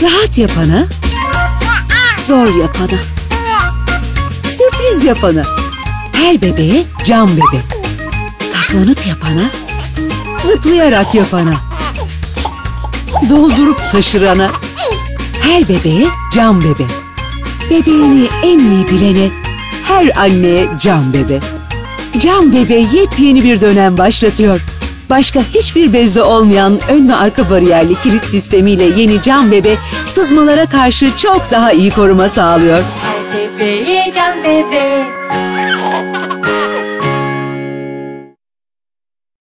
Rahat yapana, zor yapana, sürpriz yapana, her bebeğe can bebe, saklanıp yapana, zıplayarak yapana, doldurup taşırana, her bebeğe can bebe, bebeğini en iyi bilene, her anneye can bebe. Can bebe yepyeni bir dönem başlatıyor. Başka hiçbir bezde olmayan ön ve arka bariyerli kilit sistemiyle yeni Can Bebe sızmalara karşı çok daha iyi koruma sağlıyor. Her bebeğe Can Bebe.